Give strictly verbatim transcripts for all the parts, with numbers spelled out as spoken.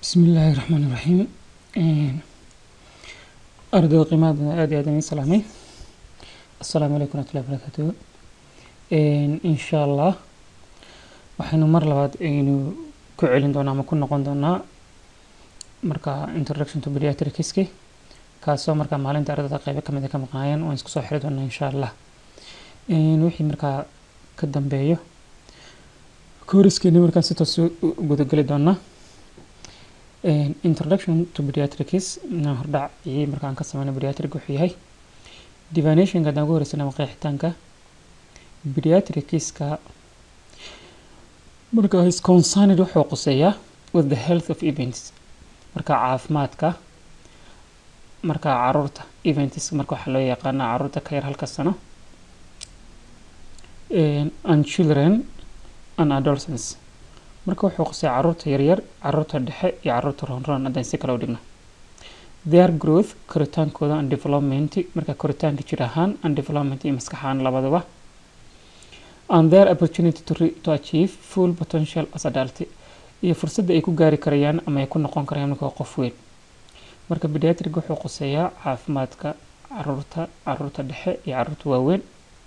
بسم الله الرحمن الرحيم. أرجو قيمة آدي آدمي سلامي. السلام عليكم ورحمة الله وبركاته. إن شاء الله waxaynu mar labaad aynu ku celin doonaa ama ku noqon doonaa marka introduction to pediatrics kaasoo marka maalinta ardayda qayb ka mid ah ka maqaayeen oo isku soo xiri doonaa insha Allah. Een wixii marka ka dambeeyo kooriskeena marka si toos u guda gali doonaa. Een introduction to pediatrics na hordac ee marka aan ka sameeyay pediatric wuxuu yahay definition ka ugu horeysa ama qeexitaanka pediatrics ka marka is concerned wuxuu quseeyaa with the health of events marka caafimaadka marka caruurta events marka waxa loo yaqaan caruurta ka yar halka sano and children and adolescents marka wuxuu quseeyaa caruurta yar yar caruurta dhexe iyo caruurta roon haddaan si kala u dhigno their growth koritaankooda and development marka koritaanka jir ahaan and development iyo maskax ahaan labadaba and their opportunity to, re to achieve full potential as adult iyo fursadda ay ku gaari karayaan ama ay ku noqon karayaan marka qof weyn marka pediatric wuxuu quseeyaa caafimaadka caruurta caruurta dhexe iyo caruurta waaweyn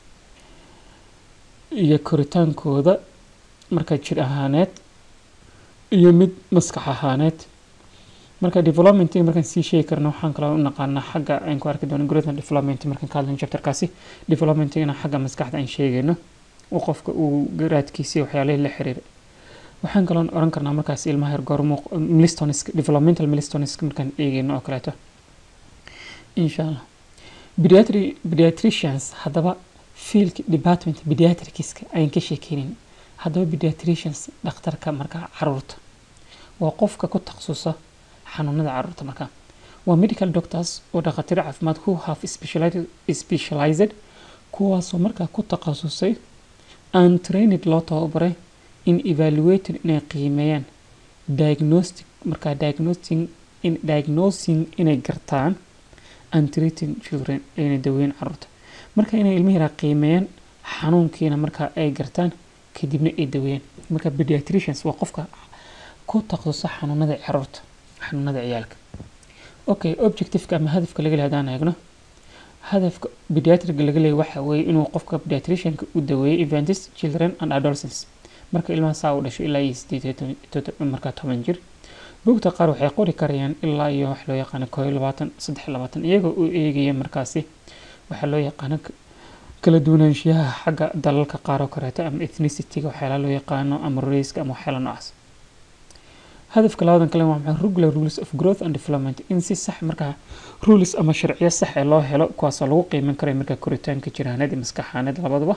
iyo koritaankooda marka jir ahaaneed iyo mid maskax ahaaneed marka development markan si sheey karno waxaan kala u naqaanaa xagga aan ku arki doono growth and development markan ka hadlayno chapter kaasi development ina xagga maskaxda aan sheegayno oo qofka uu garaadkiisa waxyaalaha la xiriir waxaan kala oran karnaa markaas ilmaha yar goormo milestones developmental milestones markan eegayno oo kaleeto insha Allah pediatri pediatricians hadaba field department pediatrics ayaan ka sheekeynaa hadaba pediatricians dhakhtarka marka caruurta waa qofka ku takhasusa xanuunada caruurta marka waa medical doctors oo dhakhaatiir caafimaad who have specialized specialized kuwaasoo marka ku takhasusay and trained loo tababaray in evaluating inay qiimeeyaan diagnostic marka diagnosing in diagnosing inay gartaan and treating children inay daweyn caruurta marka inay ilmaha qiimeeyaan xanuunkiina marka ay gartaan kadibna ay daweeyaan marka pediatricians waa qofka ku takhasusa xanuunada caruurta xanuunada ciyaalka okay objective-ka ama hadafka laga leeyahay eegno hadafka pediatric laga leeyahay waxa weeye inuu qofka pediatrician-ka u daweeyo events children and adolescents marka ilmaha saa u dhasho ilaa marka toban jir buugta qaar waxay qori karayaan ilaa iyo wax loo yaqaan kow iyo labaatan saddex iyo labaatan iyagoo u eegaya markaasi waxa loo yaqaan kala duwanaanshiyaha xagga dalalka qaar oo kaleeto ama ethnicity-ga waxa loo yaqaan ama race ama waxa noocaas hadafka labadan kale waa maxay regular rules of growth and development in si sax marka rules ama sharciyo sax ah loo helo kuwaas oo lagu qiimeyn karo marka koritaanka jiraanada maskaxaanada labadaba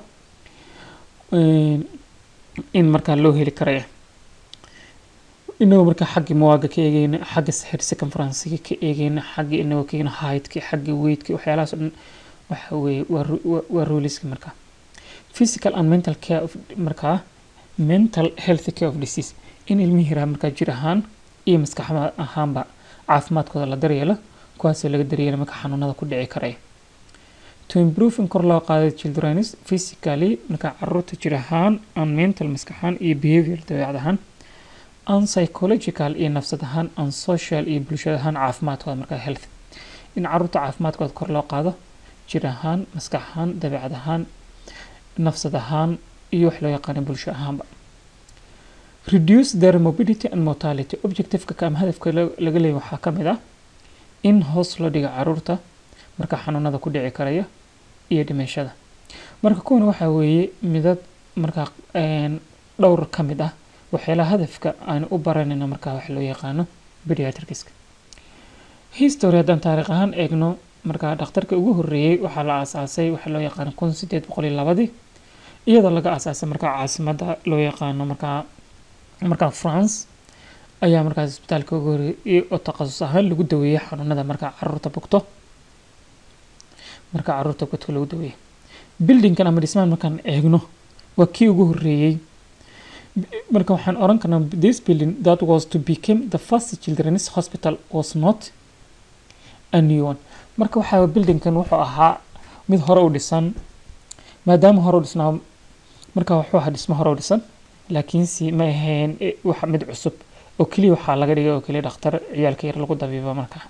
in marka loo heli karayo inuu marka xagga muwaaga ka eegayna xagga sahir circumference ka eegayna xagga inuu ka eegayna height ka xagga weight ka waxyaalahaas waxa weeye waa rules marka physical and mental care of marka mental health care of disease in ilmihiira marka jir ahaan iyo maskax ahaanba caafimaadkooda la daryeelo kuwaas oo laga daryeelo marka xanuunada ku dhici karay to improve in kor loo qaado children physically marka caruurta jir ahaan and mental maskax ahaan iyo behavior dabeecad ahaan and psychological iyo nafsad ahaan and social iyo bulshada ahaan caafimaadkooda marka health in caruurta caafimaadkooda kor loo qaado jir ahaan maskax ahaan dabeecad ahaan nafsad ahaan iyo wax loo yaqaan bulsho ahaanba reduce their morbidity and mortality objective-ka ka ama hadafka laga leeyahay waxa kamid ah in hoos loo dhigo caruurta marka xanuunada ku dhici karaya iyo dhimashada marka kuwan waxa weeye midad marka een dhowr kamid ah waxyaalaha hadafka aan u baranayno marka wax loo yaqaano pediatrics history haddaan taariikh ahaan eegno marka dhakhtarka ugu horeeyay waxa la aasaasay waxa loo yaqaan kun sideed boqol iyo laba iyadoo laga aasaasay marka caasimada loo yaqaano marka marka France ayaa markaas isbitaalka ugu horeeyay oo takhasus ahaan lagu daweeyay xanuunada marka caruurta bugto marka caruurta bugto lagu daweeyay building-kan ama dhismahan markaan eegno waa kii ugu horeeyay marka waxaan oran karnaa this building that was to become the first children's hospital was not a new one marka waxa building-kan wuxuu ahaa mid hore u dhisan maadaama hore u dhisnaa marka wuxuu ahaa dhismo hore u dhisan laakiin si ma ahayn wax mid cusub oo kaliya waxaa laga dhigay oo kaliya dhakhtar ciyaalka yar lagu dabiibo markaa.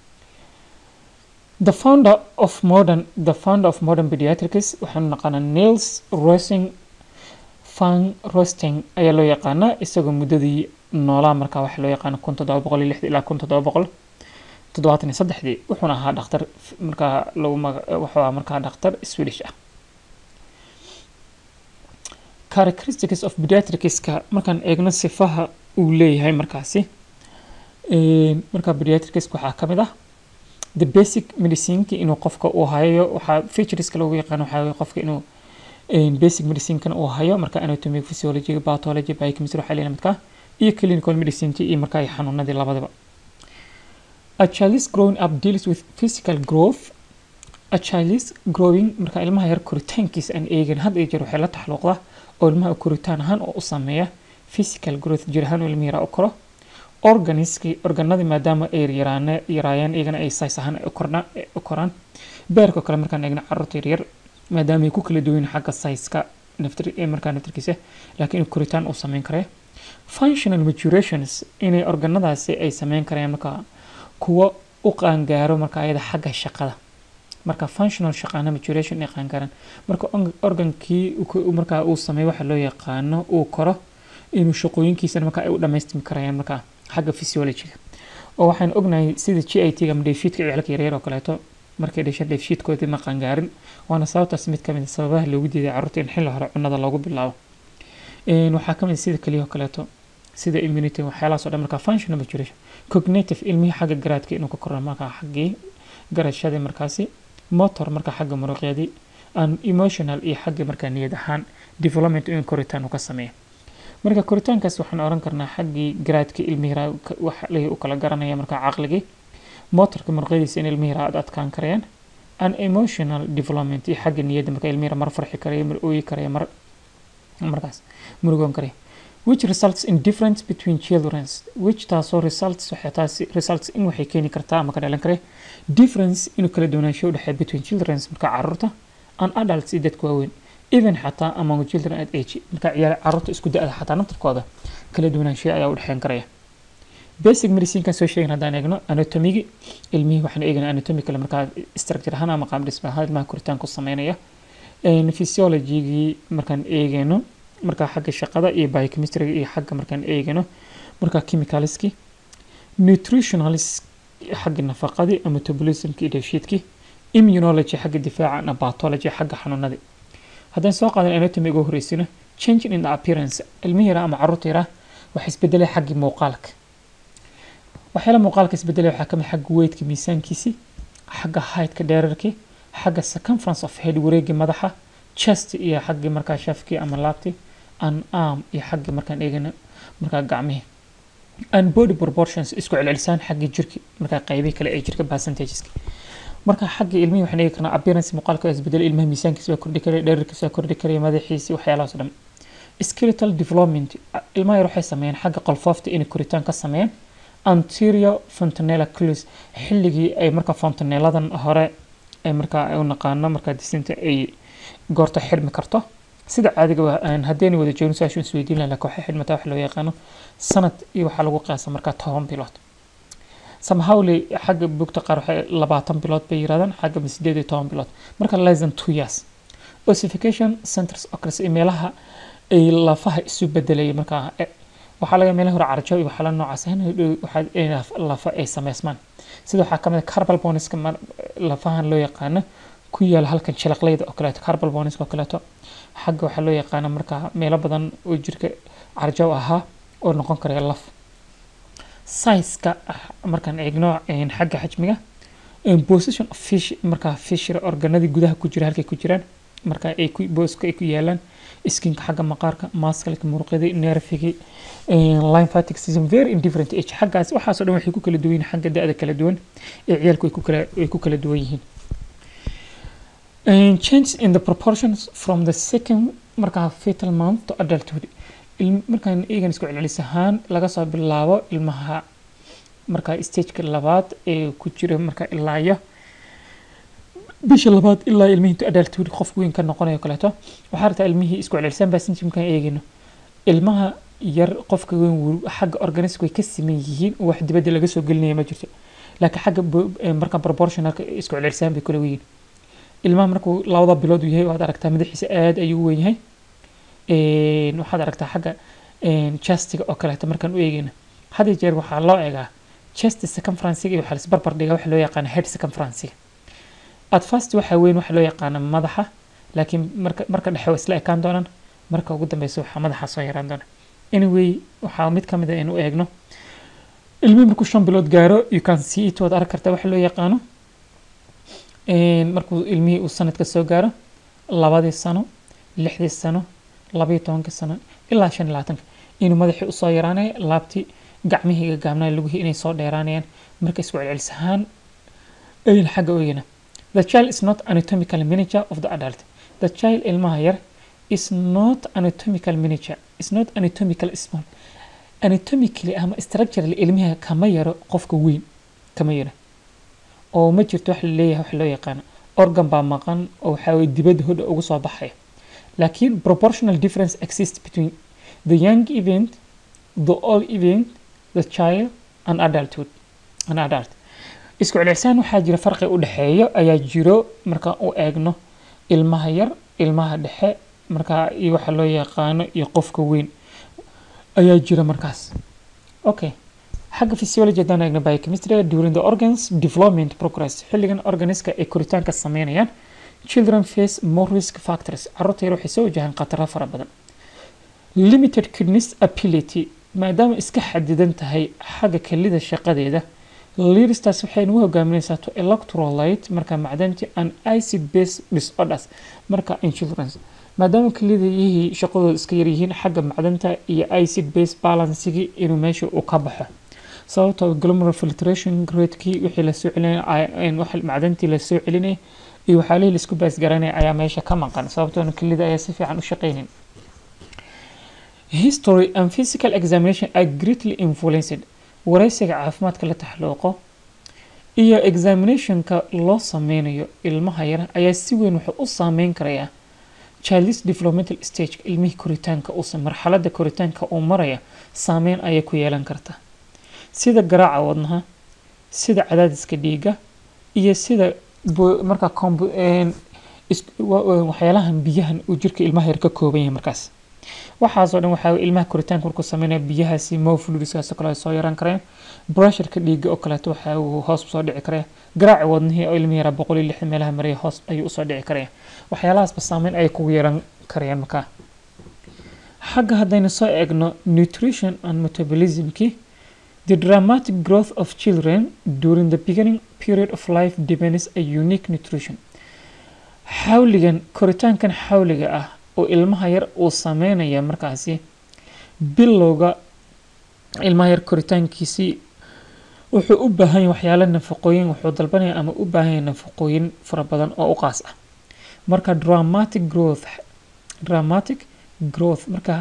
The founder of modern the founder of modern pediatrics waxaanu naqaanaa Niels Roesing van Roesting ayaa loo yaqaanaa, isagoo muddadii noolaa markaa waxaa loo yaqaana kun toddoba boqol iyo lixdan ilaa kun toddoba boqol toddobaatan iyo saddexdii, wuxuuna ahaa dhakhtar markaa lagu wuxuu ahaa markaa dhakhtar Swedish ah. Characteristics of pediatricska markaan eegno sifaha uu leeyahay markaasi markaa pediatricska waxaa ka mid ah the basic medicineki inuu qofka uu hayo, waxaa featureska lagu yaqaan waxaa qofka inuu basic medicinekana uu hayo marka anatomy, physiology, pathology, biochemistry waxaa leeyahay midka iyo clinical medicine iyo markaa xanuunadii labadaba. A child is growing up deals with physical growth. A child is growing marka ilmaha yar koritaankiisa aan eegin had iyo jeer waxay la taxalluqdaa oo ilmaha koritaan ahaan oo u sameeya physical growth jir ahaan ilmaha yar u koro. Organiski organadii maadaama ay yaraan yaraayaan iyagana ay size ahaan u korna u koraan. Beerka kale markaan eegna carruurta yar maadaama ay ku kala duwan xagga size-ka naftir ee markaa naftirkiisa laakiin koritaan uu sameyn karo. Functional maturations inay organadaasi ay sameyn karaan markaa kuwa u qaan gaaro markaa ayada xagga shaqada. Marka functional shaqana maturation ay qaan gaaraan marka organkii markaa uu sameeyo waxa loo yaqaano uu koro inuu shaqooyinkiisa markaa ay u dhameystimi karayaan markaa xagga physiology-ga. oo waxaan ognahay sida G I T-ga ama dheefshiidka ciyaalka yaryar oo kaleeto markay dhashaan dheefshiidkooda ma qaan gaarin, waana sababtaas mid ka mid ah sababaha loogu diiday carruurta in xilli hore cunnada loogu bilaabo. een waxaa ka mid sida kaliya oo kaleeto sida immunity waxyaalahaas oo dhan markaa functional maturation. Cognitive ilmihi xagga garaadka inuu ka korno markaa xaggii garashada markaasi, motor markaa xagga muruqyadii, and emotional iyo xagga markaa niyad ahaan development in koritaan uu ka sameeyo. marka koritaankaas waxaan oran karnaa xaggii garaadka ilmihi waxa la u kala garanaya markaa caqligii, motorka muruqyadiisa in ilmihi aad adkaan karayaan, and emotional development iyo xagga niyadda markaa ilmihi mar farxi karaya mar ooyi karaya mar markaas murugoon karaya. Which results in difference between children, which taasoo results waxay taasi results in waxay keeni kartaa ama ka dhalan kare difference inuu kala duwanaansho u dhexeeyo between children markaa carruurta and adults iyo dadka waaweyn, even xataa among children at age markaa ciyaal carruurta isku da'da xataa naftarkooda kala duwanaansho ayaa u dhexeyn karaya. Basic medicine kan soo sheegin haddaan eegno anatomy ilmihi waxaan eegnaa anatomy kale markaa structure ahaan ama qaab dhisme ahaan ilmaha koritaan ku sameynaya. een physiology markaan eegno markaa xagga shaqada iyo biochemistry iyo xagga markaan eegno markaa chemicalski, nutritionalist xagga nafaqadii ama metabolismki iyo dheefshiidki, immunology xagga difaaca ama pathology xagga xanuunada. haddaan soo qaadan anatomy ugu horeysina change in the appearance ilmihi yara ama carruurta yara wax isbedelay xagga muuqaalka. waxyaala muuqaalka isbedelay waxaa ka mid xagga weightki miisaankiisi, xagga heightka dhererki, xagga circumference of head wareegga madaxa, chest iyo xagga markaa shafki ama laabti, and arm iyo xagga markaan eegana markaa gacmihi, and body proportions isku celcelisaan xagga jirki markaa qaybihi kale ee jirka percentageska. marka xagga ilmihi waxaan eegi karnaa appearance muuqaalka isbedel ilmaha miisaankiisa waa kordhi karaya, dhererkiisa waa kordhi karaya, madaxiisa waxyaalahaas oo dhan. Skeletal development ilmaha yar waxay sameeyaan xagga qolfoofta inay koritaan ka sameeyaan. Anterior fontanella clues xilligii ay markaa fontanelladan hore ay markaa u naqaano markaa disinta ay goorta xidhmi karto sida caadiga ah haddeen wada joogno saashu isweydiin lahaa laakiin waxay xidhmataa wax loo yaqaano sanad iyo waxa lagu qiyaasa markaa toban bilood. somehow le xagga bugta qaar waxay labaatan bilood bay yiraahdaan xagga sideed iyo toban bilood marka less than two years. Ossification centers occurs meelaha ay lafaha isu bedelay markaa waxaa laga meelaha hore carjo iyo waxa la noocaas ah waxa lafa ay sameysmaan sida waxa kamid carpal boneska lafahan loo yaqaan ku yaal halkan jilaqleyda oo kale carpal boneska oo kale xagga waxa loo yaqaan markaa meelo badan oo jirka carjo ahaa oo noqon kara laf. Size-ka markaan eegno in xagga xajmiga in position of fish markaa fish organadii gudaha ku jira halkay ku jiraan markaa ay ku booska ay ku yaalaan skinka xagga maqaarka muscle-ka muruqyada nerve-ga lymphatic system very indifferent age xaggaas waxaas oo dhan waxay ku kala duwan yihiin xagga da'da kala duwan ee ciyaalku ay ku kala ay ku kala duwan yihiin. And change in the proportions from the second markaa fetal month to adulthood markaan eegan isku celcelis ahaan laga soo bilaabo ilmaha markaa stage-ka labaad ee ku jira markaa ilaa iyo bisha labaad ilaa ilmihi inta adulthood qof weyn ka noqonayo kaleeto waxaa rabtaa ilmihi isku celcelisaan baa sinjimkan eegino ilmaha yar qofka weyn xagga organism way ka siman yihiin wax dibadda laga soo gelinaya ma jirto laakiin xagga marka proportionalka isku celcelisaan bay kala weyn ilmaha markuu labada bilood yahay waad aragtaa madaxiisa aad ayuu weyn yahay een waxaad aragtaa xagga een chestiga oo kale markaan u eegayna hadii jeer waxaa loo eegaa chest circumference iyo waxa la isbarbar dhigaa waxa loo yaqaan head circumference at first waxa weyn waxa loo yaqaan madaxa laakiin marka marka dhexe isla ekaan doonaan marka ugu dambayso waxa madaxa soo yaraan doona anyway waxa mid kamid ah inuu eegno ilmi markuu shan bilood gaaro you can see it wad arki kartaa waxa loo yaqaano een markuu ilmi uu sanadka soo gaaro labadii sano lixdii sano laba iyo toban sano ilaa shan iyo labaatan inuu madaxii u soo yaraanay laabti gacmihiga gaabnaa lagu inay soo dheeraanayaan marka isku celcelis ahaan ay xagga ogeena the child is not anatomical miniature of the adult the child ilmaha yar is not anatomical miniature is not anatomical small anatomically ama structurally ilmaha kama yaro qofka weyn kama yaro oo ma jirto wax la leeyahay wax loo yaqaan organ baa maqan oo waxa way dibadda hoda ugu soo baxay laakiin proportional difference exists between the young event the old event the child and adulthood an adult isku celcelisaan waxa jira farqi u dhaxeeyo ayaa jiro marka uu eegno ilmaha yar ilmaha dhexe marka iyo waxa loo yaqaan iyo qofka weyn ayaa jira markaas okay xagga physiology dana eegna biochemistry during the organs development progress xilligan organiska ay koritaanka sameynayaan children face more risk factors carruurta yar waxay soo wajahaan khataro fara badan limited kidney ability maadaama iska xadidan tahay xagga kelida shaqadeeda liiristaas waxay nagu hogaaminaysaa to electrolyte marka macdanta and acid base disorders marka in children maadaama kelida yihi shaqadooda iska yar yihiin xagga macdanta iyo acid base balancigi inuu meesha uu ka baxo sababtoo glomerular filtration rate-kii wixii la soo celinay wax macdantii la soo celinay iyo waxa la isku baas garanay ayaa meesha ka maqan sababtoo kelida ayaa si fiican u shaqeynay history and physical examination are greatly influenced waraysiga caafimaadka la taxluuqo iyo examinationka loo sameynayo ilmaha yar ayaa si weyn wuxuu u saameyn karayaa child's developmental stage ilmihi koritaanka uu marxaladda koritaanka uu maraya saameyn ayay ku yeelan kartaa sida garaaca wadnaha sida cadaadiska dhiigga iyo sida marka waxyaalahan biyahan uu jirka ilmaha yar ka kooban yahay markaas waxaas oo dhan waxa ilmaha koritaanka markuu sameeyo biyahaasi mo fluids kala soo yaraan kareen pressure-ka dhiigga oo kale waxa uu hoos soo dhici karaa garaaca wadnihii oo ilmaha yar boqol iyo lix meelaha maray hoos ayuu soo dhici karaa waxyaalahaas ba saameyn ay ku yeelan kareen marka xagga hadayna soo eegno nutrition and metabolism-ki the dramatic growth of children during the beginning period of life depends on unique nutrition xawligan koritaankan xawliga ah oo ilmaha yar uu sameynaya markaasi bilowga ilmaha yar koritaankiisi wuxuu u baahan yahay waxyaalo nafaqooyin wuxuu dalbanaya ama u baahan yahay nafaqooyin fara badan oo u qaas ah marka dramatic growth dramatic growth marka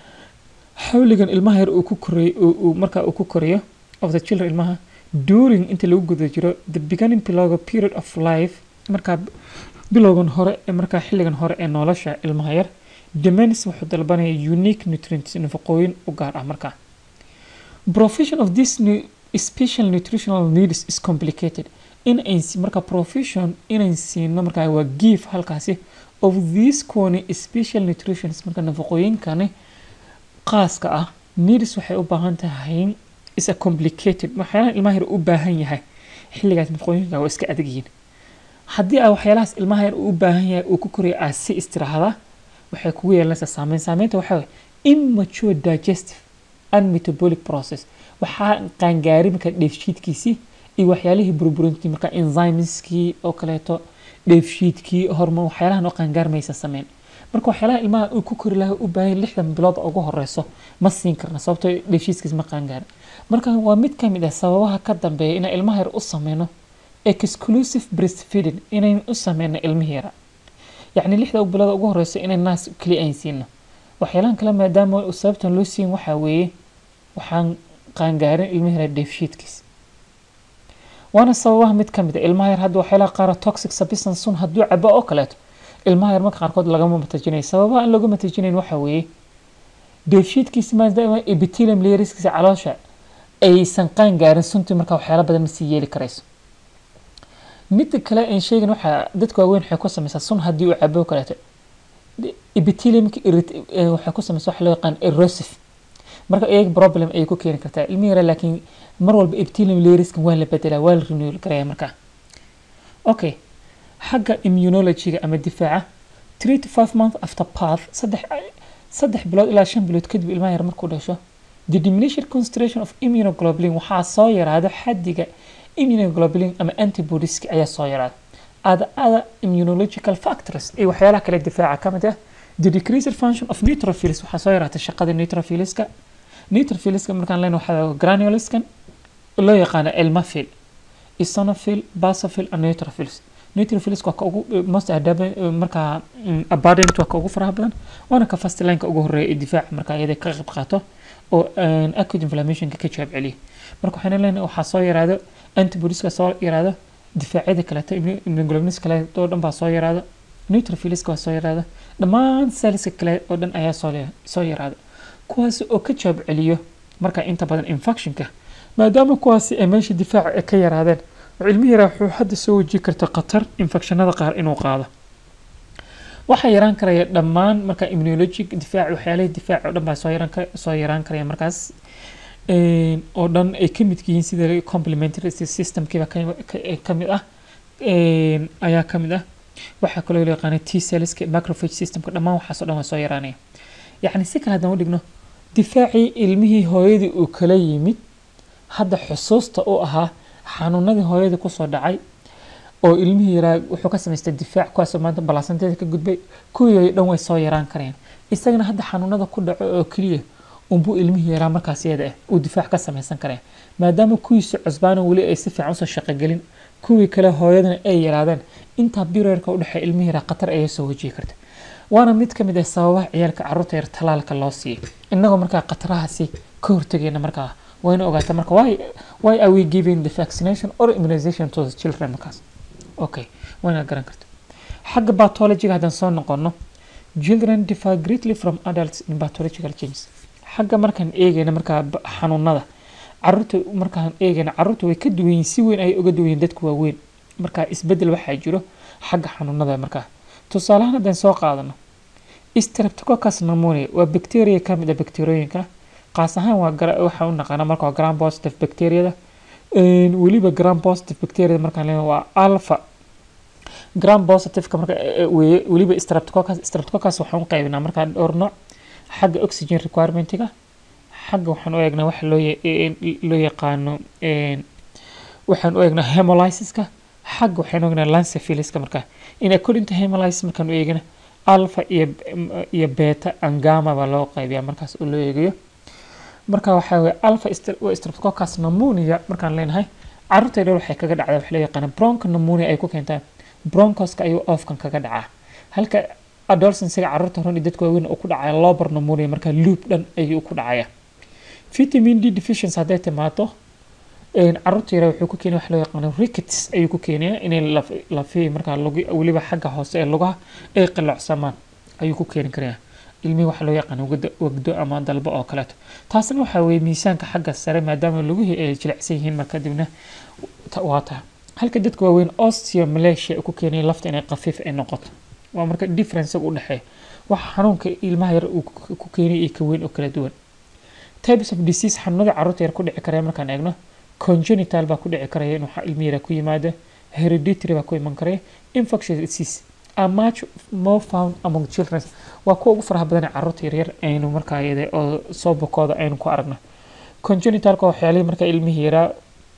xawligan ilmaha yar uu ku koray uu marka uu ku korayo of the children ilmaha during inta lagu guda jiro the beginning period of life marka bilowgan hore ee marka xilligan hore ee nolosha ilmaha yar demands wuxuu dalbanaya unique nutrients nafaqooyin u gaar ah marka provision of this new special nutritional needs is complicated in ay marka provision in ay siino marka waa give halkaasi of these koni special nutrients marka nafaqooyinkani qaaska ah needs waxay u baahan tahay is a complicated waxyaalaha ilmaha yar u baahan yahay xilligaas nafaqooyinka waa iska adag yihiin haddii ay waxyaalahaas ilmaha yar u baahan yahay uu ku korayo aad si istiraahada waxay kugu yeelanaysaa saameyn saameynta waxaa waye immature digestive and metabolic process waxaa qaangaari marka dheefshiidkiisii iyo waxyaalihii burburintii marka enzymeskii oo kaleeto dheefshiidkii hormoon waxyaalahan oo qaangaarmaysa sameyn marka waxyaalaha ilmaha uu ku kori lahaa u baahan lixdan bilood ugu horeyso ma siin karna sababtoo dheefshiidkiis ma qaangaarin marka waa mid ka mid ah sababaha ka dambeeya in ilmaha yar u sameyno exclusive breastfeeding inay u sameyno ilmaha yar yacni lixda bilood ugu horeyso inay naas kaliya ay siino waxyaalahan kale maadaama uu sababtan loo siin waxa weeye waxaan qaangaarin ilmaha yar dheefshiidkiis waana sababaha mid ka mid ah ilmaha yar hadda waxyaalaha qaar toxic substance sun hadduu cabo oo kaleeto ilmaha yar marka qaarkood lagama matajinayo sababaha aan looga matajinayn waxa weeye dheefshiidkiisa maadaama epithelium layerskiisa caloosha aysan qaan gaarin suntii markaa waxyaala badan ma sii yeeli karayso midda kale aan sheegin waxaa dadka waaweyn waxay ku samaysaa sun haddii uu cabo kaleeto epitheliumka waxay ku samaysaa wax loo yaqaan erosive marka iyaga problem ayay ku keeni kartaa ilmi yara laakiin mar walba epithelium layerskan waa la bedelaa waa la renewal garaya markaa okay xagga immunology-ga ama difaaca three to five months after birth saddex saddex bilood ilaa shan bilood kadib ilmaha yar markuu dhasho the diminished concentration of immunoglobulin waxaa soo yaraado xaddiga immunoglobulin ama antibodies ayaa soo yaraada other other immunological factors ee waxyaalaha kale difaaca ka mid ah the decreased function of neutrophils waxaa soo yaraata shaqada neutrophilska neutrophilska markaan leenahay waxaa granuleskan loo yaqaan elmafil eosinophil basophil and neutrophils neutrophils waa ka ugu most adabe markaa abundant waa ka ugu faraha badan waana ka first line ka ugu horeeya ee difaaca markaa iyada ka qayb qaato oo acute inflammation ka jawaab celiya marka waxaan leenahay waxaa soo yaraado antibodies ka soo yaraado difaacyada kale immunoglobulins kale oo dhan baa soo yaraado neutrophils ka soo yaraado dhammaan cells kale oo dhan ayaa soo soo yaraado kuwaas oo ka jawaab celiyo marka inta badan infectionka maadaama kuwaas ay meesha difaaca ka yaraadeen cilmi yara wuxuu hadda soo wajihi karta khatar infectionada qaar inuu qaado waxa yaraan karaya dhammaan marka immunologic difaac waxyaalaha difaac oo dhan baa soo yaraan soo yaraan karaya markaas ee oo dhan ay ka mid yihiin sida complementary system kiba ka mid ah ee ayaa ka mid ah waxa kale oo loo yaqaan T cells ka macrophage system ka dhammaan waxa soo dhan waa soo yaraanaya yacni si kala hadaan u dhigno difaacii ilmihii hooyadii uu kala yimid hadda xusuusta oo ahaa xanuunadii hooyadii ku soo dhacay oo ilmihii yaraa wuxuu ka samaystay difaac kuwaas oo maanta balaasanteeda ka gudbay kuwii dhan way soo yaraan kareen isagana hadda xanuunada ku dhaco oo kaliya unbuu ilmihii yaraa markaas iyada ah uu difaac ka samaysan kareen maadaama kuwiisa cusbaan wali ay si fiican soo shaqo gelin kuwii kale hooyadana ay yaraadeen inta birarka u dhaxay ilmihii yaraa khatar ay soo wajihi karta waana mid ka mid ah sababaha ciyaalka carruurta yar talaalka loo siiyay innagoo markaa khatarahaasi ka hortagayna markaa wayna ogaata marka why why are we giving the vaccination or immunization to the children markaas okay wayna garan karta xagga pathology hadan soo noqono children differ greatly from adults in pathological changes xagga markaan eegayna markaa xanuunada carruurta markaan eegayna carruurta way ka duwan yihiin si weyn ay uga duwan yihiin dadka waaweyn markaa isbedel waxaa jiro xagga xanuunada markaa tusaale ahaan haddaan soo qaadano streptococcus pneumoniae waa bacteria ka mid ah bakteeriyooyinka qaas ahaan waa waxa u naqaana markaa gram positive bacteriada een waliba gram positive bacteria markaan leeyahay waa alpha gram positive ka marka waliba streptococcus streptococcus waxaan u qaybinaa markaa dhowr nooc xagga oxygen requirement-ga xagga waxaan u eegnaa waxa loo loo yaqaano een waxaan u eegnaa hemolysis-ka xagga waxaan u eegnaa lancephilus-ka markaa in according to hemolysis markaan u eegna alpha iyo iyo beta and gamma baa loo qaybiyaa markaas oo loo eegayo marka waxa weey alpha streptococcus pneumonia markaan leenahay carruurta yar waxay kaga dhacdaa wax loo yaqaan broncho pneumonia ay ku keentaa bronchoska ayuu ofkan kaga dhacaa halka adolescence-ga carruurta hore dadka waaweyn oo ku dhacay lobar pneumonia marka loop dhan ayuu ku dhacaya vitamin D deficiency haday timaado een carruurta yar wuxuu ku keenaa wax loo yaqaan rickets ayuu ku keenaa inay lafay marka lagu waliba xagga hoose ee lugaha ay qalacsamaan ayuu ku keeni karaa ilmi waxa loo yaqaan wagdo ama dalbo oo kale taasna waxa weey miisaanka xagga sare maadaama lagu ay jilicsan yihiin marka dibna waata halka dadka waaweyn osteomalacia ku keenay lafta inay qafiif ay noqoto waa marka difference u dhaxay waxa xanuunka ilmaha yar uu ku keenay ee ka weyn oo kala duwan types of disease xanuunada carruurta yar ku dhici kara markaan eegno congenital baa ku dhici karaya inuu ilmi yar ku yimaado hereditary baa ku iman karaya infectious disease are much more found among children waa kuwa ugu faraha badan carruurta yar yar aynu markaa iyada oo soo bokooda aynu ku aragno congenital ka waxyaalaha marka ilmihi yaraa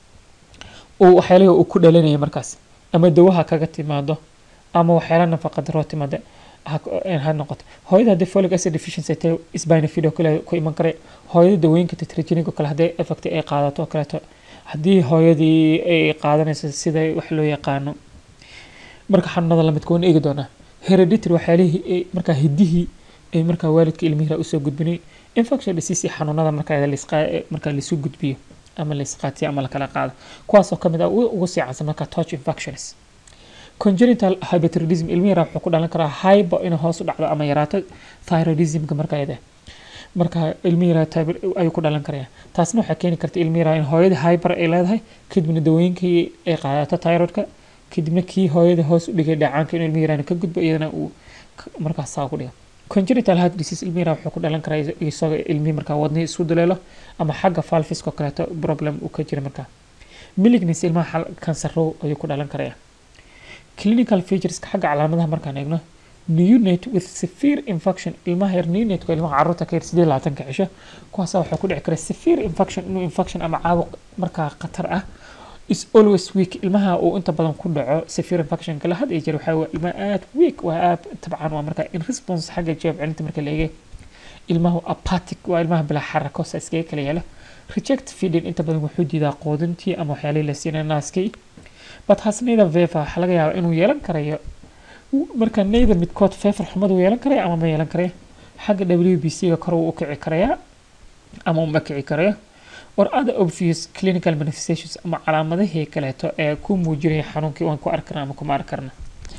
oo waxyaalaha uu ku dhalanaya markaas ama dawaha kaga timaado ama waxyaalaha nafaqa darro timaado ha noqoto hooyada hadii folic acid deficiency tay isbaanfido kale ku iman kare hooyada dawooyinka tetragenic kale hadii effect ay qaadato kale hadii hooyadii ay qaadanayso sida wax loo yaqaano marka xanuunada la mid koon eegi doona hereditary waxyaalihi marka hiddihi ay marka waalidka ilmihiisa u soo gudbinay infection disease xanuunada marka la isqa marka la soo gudbiyo ama la isqaati ama la kala qaado kuwaas oo kamid ah ugu sii caansan marka touch infections congenital hyperthyroidism ilmihiisa wuxuu ku dhalan karaa hypo in hoos u dhacdo ama yaraato thyroidism marka ayada marka ilmihi yaraa taabir ayuu ku dhalan karaya taasna waxay keeni kartaa ilmihi yaraa in hooyada hyper ay leedahay kadibna dawooyinkii ay qaadato thyroidka kadibna kii hooyada hoos u dhigay dhacaanka in ilmihi yaraa ka gudbo iyadana uu markaas saa ku dhigo congenital heart disease ilmihi yaraa wuxuu ku dhalan karaa isagoo ilmihi markaa wadnihi isku duleelo ama xagga valveska kaleeto problem uu ka jira markaa malignancy ilmaha kansaro ayuu ku dhalan karaya clinical features xagga calaamadaha markaan eegno neonate with severe infection ilmaha yar neonate ko ilmaha carruurta ka yar siddeed iyo labaatanka cisho kuwaas waxaa ku dhici kara severe infection inuu infection ama caabuq markaa khatar ah is always weak ilmaha uu inta badan ku dhaco severe infection kala had iyo jeer waxaa waa ilmaha aad weak waa aad tabcan waa markaa in response xagga jawaab celinta marka la eegay ilmaha apathic waa ilmaha bila xarako sa iskaga kala yaala reject feeding inta badan wuxuu diidaa quudintii ama waxyaalihii la siinay naaskii but has neither fever waxaa laga yaabaa inuu yeelan karayo marka neither midkood fever xumadu yeelan karaya ama ma yeelan karaya xagga W B C ga kor uu u kici karaya ama uma kici karayo or other obvious clinical manifestations ama calaamadihii kaleeto ee ku muujinaya xanuunkii waan ku arkarna ama kuma arkarna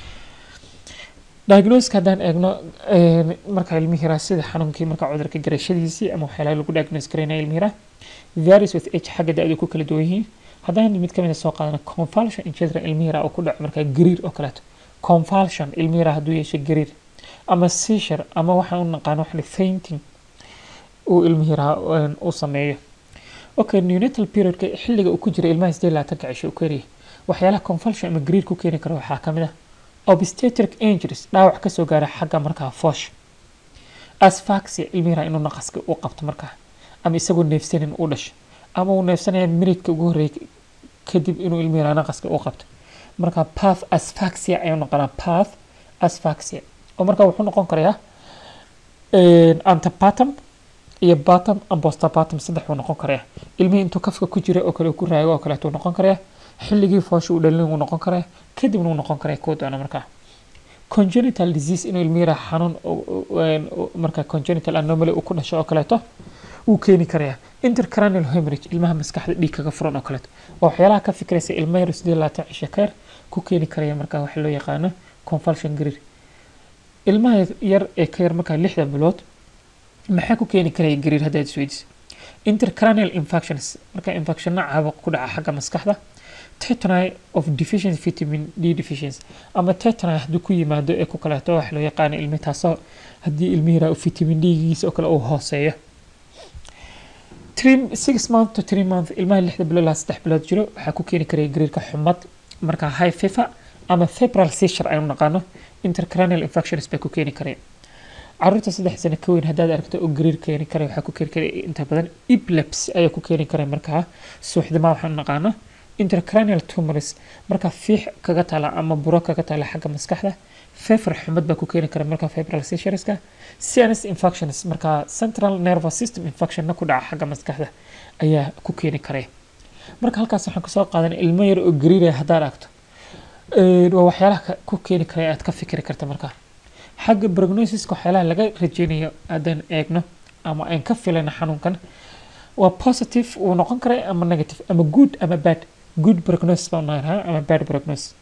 diagnosis haddaan eegno marka ilmihi yaraa sida xanuunkii marka cudurka garashadiisii ama waxyaalaha lagu diagnose karayna ilmihi yaraa varies with age xagga da-du ku kala duwan yihiin haddaan mid ka mid ah soo qaadano convulsion in general ilmihi yaraa uu ku dhaco markaa gariir oo kaleeto convulsion ilmihi yaraa hadduu yeesho gariir ama seizure ama waxaan u naqaano waxli fainting uu ilmihi yaraa uu sameeyo okay neonatal periodka xilliga uu ku jira ilmaha siddeed iyo labaatanka cisho uu keenaya waxyaalaha convulsion ama gariir ku keeni kara waxaa ka mid ah obstetric injuries dhaawac kasoo gaara xagga markaa foosh asphyxia ilmihi yaraa inuu naqaska u qabto markaa ama isagoo neefsanin u dhasho ama uu neefsanaya minidka ugu horreeyay kadib inuu ilmihi yaraa naqaska u qabto marka path asphyxia ayuu noqonaa path asphyxia oo marka wuxuu noqon karayaa antepartum iyo partum and postpartum saddex uu noqon karayaa ilmihii intuu kafka ku jira oo kale uu ku raago oo kaleeto uu noqon karayaa xilligii foosha uu dhalin uu noqon karayaa kadibna uu noqon karayaa koo doona markaa congenital disease inuu ilmihi yaraa xanuun marka congenital anomaly uu ku dhasho oo kaleeto uu keeni karayaa intercranial hemorrhage ilmaha maskaxda dhiig kaga furan oo kaleeto waa waxyaalaha ka fikraysa ilma yar siddeed iyo labaatan cisho ka yar ku keeni karaya markaa waxa loo yaqaano convulsion gariir ilmaha yar ee ka yar markaa lixda bilood maxaa ku keeni karaya gariir haddaad isweydiso intercranial infections marka infectionna caabuq ku dhaca xagga maskaxda tetani of deficiency vitamin D deficiency ama tetani hadduu ku yimaado ee ku kaleeto waxa loo yaqaano ilmi taasoo haddii ilmihi yaraa vitamin D-giisa oo kale uu hooseeyo six month to three month ilmaha lixda bilood ilaa saddex bilood jiro waxaa ku keeni karaya gariirka xumad marka high fever ama febrile seizure aynu naqaano intercranial infections bay ku keeni karaya carruurta saddex sano ka weyn haddaad aragto oo gariir keeni karaya waxaa ku keeni karaya inta badan epilepsy ayaa ku keeni karaya markaa suuxdima waxaanu naqaano intercranial tumors marka fiix kaga taala ama buro kaga taala xagga maskaxda fever xumad baa ku keeni kara marka febrile seizureska sinus infections marka central nervous system infection na ku dhaca xagga maskaxda ayaa ku keeni karaya marka halkaas waxaan kasoo qaadanay ilmo yar oo gariiraya haddaad aragto waa waxyaalaha ku keeni karaya aad ka fikiri karta markaa xagga prognosiska waxyaalaha laga rajeynayo haddaan eegno ama aan ka filayno xanuunkan waa positive uu noqon karaya ama negative ama good ama bad good prognosis baan nahay ama bad prognosis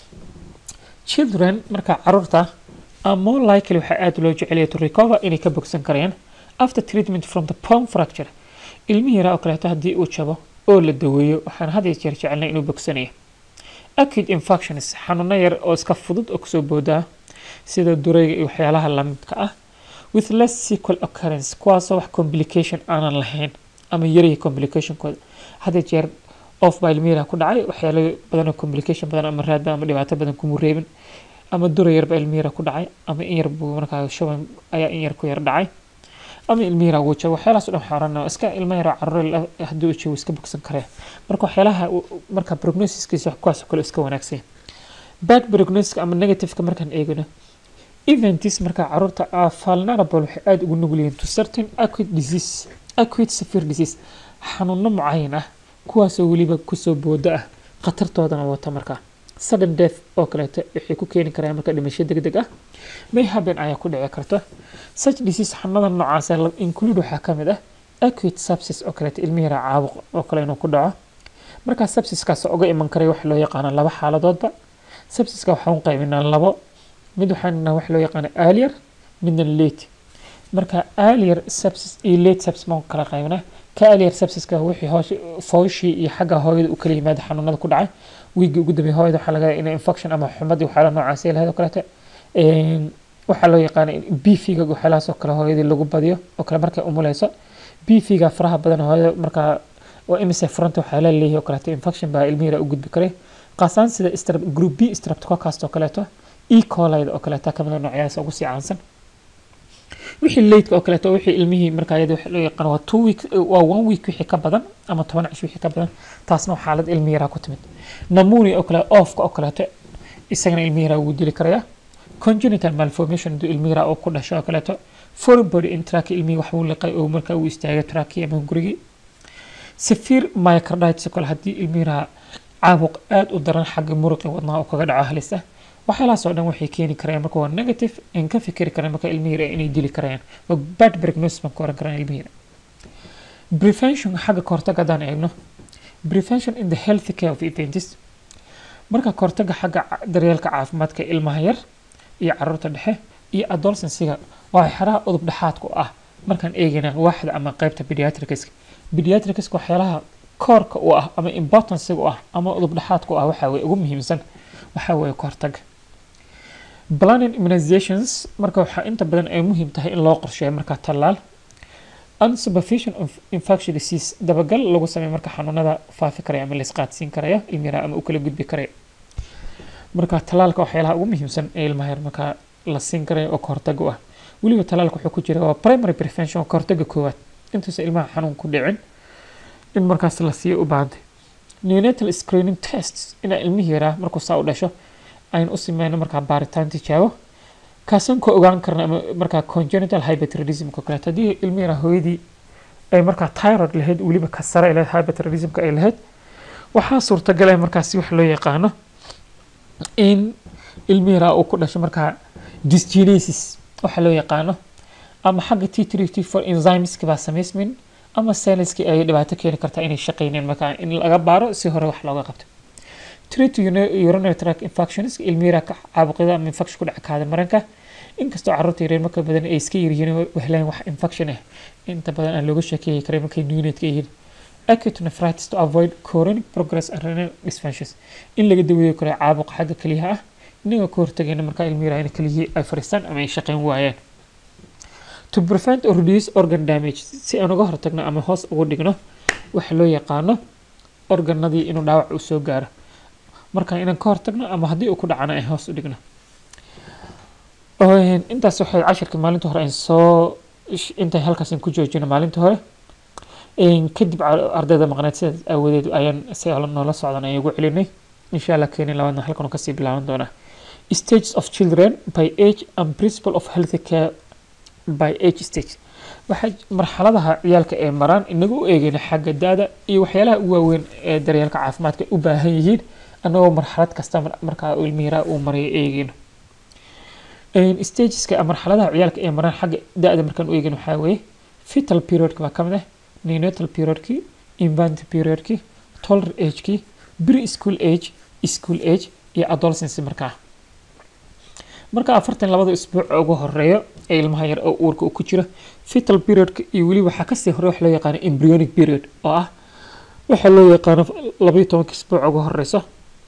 children marka carruurta are more likely waxaa aad loo jecel yahay to recover inay ka bogsan karayaan after treatment from the bone fracture ilmihi yaraa oo kaleeto haddii uu jabo oo la daweeyo waxaan had iyo jeer jecelnay inuu bogsanayo acute infections xanuuno yar oo iska fudud oo kusoo boodaa sida durayga iyo waxyaalaha lamidka ah with less sequel occurrence kuwaasoo wax complication aanan lahayn ama yaraya complicationkooda had iyo jeer of baa ilmihi yaraa ku dhacay waxyaalo badan oo complication badan ama raadba ama dhibaato badan kuma reebin ama duray yar baa ilmihi yaraa ku dhacay ama in yar buu markaa shaban ayaa in yar ku yar dhacay ama ilmihi yaraa wuu jabo waxyaalahaas oo dhan xooran iska ilmo yaraa carruur hadduu jabo iska bogsan karaya marka waxyaalaha marka prognosiskiisa kuwaas oo kale iska wanaagsan bad prognosis ama negative-ka markaan eegno events marka carruurta are vulnerable waxay aad ugu nugul yihiin to certain acute disease acute severe disease xanuuno mucayan ah kuwaasoo weliba kusoo booda ah khatartoodana wata markaa sudden death oo kaleeto waxay ku keeni karaan marka dhimasho degdeg ah may happen ayaa ku dhici karta such disease xanuunada noocaas ah include waxaa ka mid ah acute sepsis oo kaleeto ilmihi yaraa caabuq oo kale inuu ku dhaco markaa sepsiskaas uga iman karay waxa loo yaqaano laba xaaladoodba sepsiska waxaan qaybinaa labo mid waxaan wax loo yaqaano earlier midna late marka earlier sepsis iyo late sepsis ma kala qaybna ka earlier sepsiska wixii hoosh fooshi iyo xagga hooyada u kala yimaado xanuunada ku dhacay wiigi ugu dambeeyay hooyada waxa laga in infection ama xumad iyo xaalad noocaas ah lahayd oo kale een waxa loo yaqaan B figa waxaalaas oo kale hooyada lagu badiyo oo kale markay umuleyso B figa faraha badan hooyada marka oo imise front waxa la leeyahay oo kale infection baa ilmihiira u gudbi karay qaasaan sida strep group B streptococcus oo kale E coli oo kale ka mid ah noocyadaas ugu sii caansan wixii late oo kale wixii ilmihii marka ayada waxa loo yaqaan waa two weeks waa one week wixii ka badan ama toban cisho wixii ka badan taasna xaalad ilmihiira ku timid pneumonia oo kale off oo kale isagana ilmihiira uu dili karaya congenital malformation du ilmihiira oo ku dhashay oo kale foreign body intrache ilmihi wax uu liqay oo marka uu istaagay trachea ama gurigi severe myocarditis oo kale hadii ilmihiira caabuq aad u daran xagga muruqa wadnaha oo kaga dhaco halis ah waxyaalahaas oo dhan waxay keeni karaan marka waa negative in ka fikiri karaan marka ilmihiira inay dili karaan waa bad prognosis ma koran karaan ilmihiira prevention xagga kahortaga hadaan eegno prevention in the healthy care of infants marka kahortaga xagga daryeelka caafimaadka ilmaha yar iyo carruurta dhexe iyo adolescence-ga waa xaraha udub dhaxaadku ah markaan eegayna waaxda ama qaybta pediatrics pediatrics waxyaalaha koorka u ah ama importance u ah ama udub dhaxaadku ah waxa way ugu muhiimsan waxa way kahortaga planning immunizations marka waxa inta badan ay muhiim tahay in loo qorsheeyo marka talaal and supervision of infectious disease dabagal lagu sameeyo marka xanuunada faafi karaya ama la isqaadsiin karaya ilmihiira ama u kala gudbi karaya marka talaalka waxyaalaha ugu muhiimsan ee ilmaha yar marka la siin karayo oo kahortaga u ah waliba talaalka wuxuu ku jira waa primary prevention oo kahortaga koowaad intaas ilmaha xanuun ku dhicin in markaas la siiyo u baahan neonatal screening tests ina ilmihiira markuu saa u dhasho aynu u sameeyno marka baaritaan tijaabo kaasan ku ogaan karna marka congenital hyperthyroidism ka kale hadii ilmihiira hooyadii ay marka thyroid lahayd waliba ka sare ilahay hyperthyroidism ka ay lahayd waxa suurtagal ah markaas wax loo yaqaano in ilmihiira uu ku dhasho marka dysgenesis waxa loo yaqaano ama xagga T three T four enzymes ka ba sameysmin ama cells-ki ay dhibaato keeni kartaa inay shaqeynayaan marka in laga baaro si hore wax looga qabto treat urinary tract infections ilmihiira ka caabuqida ama infection ku dhaca kaada maranka inkastoo carruurta yaryar marka badan ay iska yaryihiin wehlaan wax infection ah inta badan aan looga sheekeeyay karay markay neonatal yihiin acute nephritis to avoid chronic progress and renal dysfunctions in laga daweeyo karo caabuq xagga kaliyaha ah inagoo ka hortagayna marka ilmihiira in kaliyihii ay fariistaan ama ay shaqeyn waayaan to prevent or reduce organ damage si aan uga hortagno ama hoos ugu dhigno waxa loo yaqaano organadii inuu dhaawac u soo gaaro marka inaan ka hortagno ama hadii uu ku dhacana ay hoos u dhigno oo intaas waxay casharka maalinta hore aan soo inta halkaas aan ku joojino maalinta hore in kadib ardayda maqnayd sida awadeed ayaan si aan noola socdaan ay ugu celinay insha Allah keenin labaadna halkan ka sii bilaaban doona stages of children by age and principle of health care by age stage waxa marxaladaha ciyaalka ee maraan inagu eegayna xagga daada iyo waxyaalaha ugu waaweyn ee daryeelka caafimaadka u baahan yihiin anagoo marxalad kasta marka ilmihiira uu maray eegayno in stageska marxaladaha ciyaalka ee maraan xagga daada markaan u eegayno waxa weeye fetal period ka kamid ah neonatal period ki infant period ki toddler age ki pre-school age school age iyo adolescence markaa marka afartan labada isbuuc ugu horeeyo ee ilmaha yar oo uurka ku jira fetal period iyo wali waxa ka sii horeeyo wax loo yaqaan embryonic period oo ah waxa loo yaqaan laba iyo toban isbuuc ugu horeyso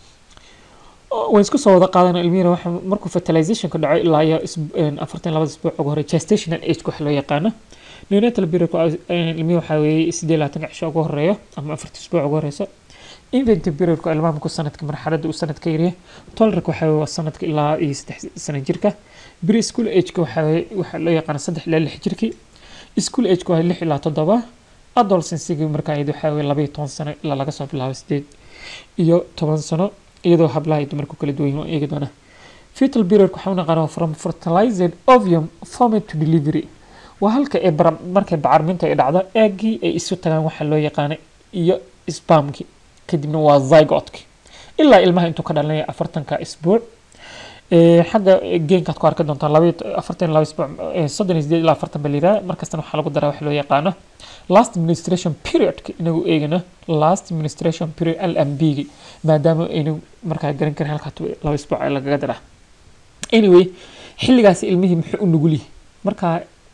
way isku soo wada qaadanaa ilmihiira waxa markuu fertilization ka dhaco ilaa iyo afartan labada isbuuc ugu horeeyo gestational age wax loo yaqaan neonatal period ilmihiira waxa weeye siddeed iyo labaatan cisho ugu horeeyo ama afartan isbuuc ugu horeyso infant period ko ilmaha ku sanadka marxaladda uu sanadka yar toddler waxa waa sanadka ilaa iyo saddex sano jirka pre-school age ka waxa waxa loo yaqaan saddex ilaa lix jirki school age ko lix ilaa toddoba adolescence marka ay waxa way laba iyo toban sano ilaa laga soo bilaabo siddeed iyo toban sano iyadoo hablaha iyo dumarku kala duwan yihiin eegi doona fetal period waxa uu naqaan from fertilized ovum formed to delivery waa halka ee markay bacarminta ay dhacdo eegii ay isu tagaan waxa loo yaqaan iyo spermki kadibna waa zygote ilaa ilmaha intuu ka dhalanaya afartanka isbuuc ee xagga geenkaad ku arki doontaa laba afartan laba isbuuc soddon iyo siddeed ilaa afartan baliira markasta waxa lagu daraa wax loo yaqaan last menstruation period inagu eegana last menstruation period L M B maadaama aynu markaa garan karin halka laba isbuuc ay laga daraa anyway xilligaas ilmihii muxuu u nugul yahay marka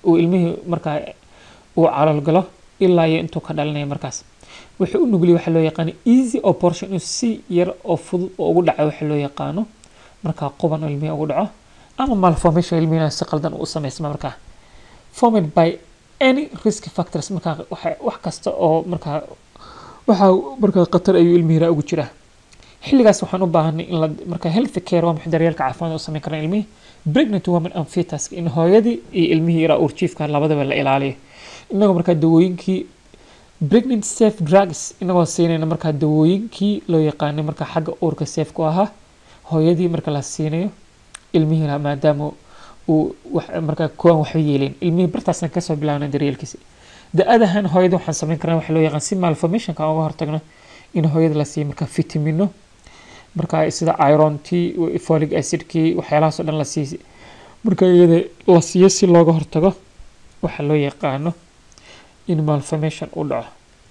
uu ilmihii markaa uu calool galo ilaa iyo intuu ka dhalanayo markaas wuxuu u nugli waxa loo yaqaan easy abortion inuu si yar oo fudud oo ugu dhaco waxa loo yaqaano markaa quban ilmihii ugu dhaco ama malformation ilmihii si qaldan u sameysma markaa formed by any risk factors markaa wax kasta oo markaa waxa markaa qatar ayuu ilmihii ugu jiraa xilligaas waxaan u baahanay in la markaa health care waa daryeelka caafimaad oo sameyn karaan ilmihii pregnant women and fetus in hooyadii iyo ilmihii yara uurjiifka labadaba la ilaaliyo inagoo markaa dawooyinkii pregnant safe drugs inagoo siinayna markaa dawooyinkii loo yaqaanay markaa xagga uurka safe ku ahaa hooyadii marka la siinayo ilmihii maadaama uu markaa kuwan waxba yeeleen ilmihii bartaasna kasoo bilaabna daryeelkiisa da-adahan hooyada waxaan sameyn karnaa waxa loo yaqaan si malformationka uga hortagno in hooyada la siiyo markaa vitamino markaa sida irontii folic acidkii waxyaalahaas oo dhan la siiyo marka iyada la siiyo si looga hortago waxa loo yaqaano in malformation u dhaco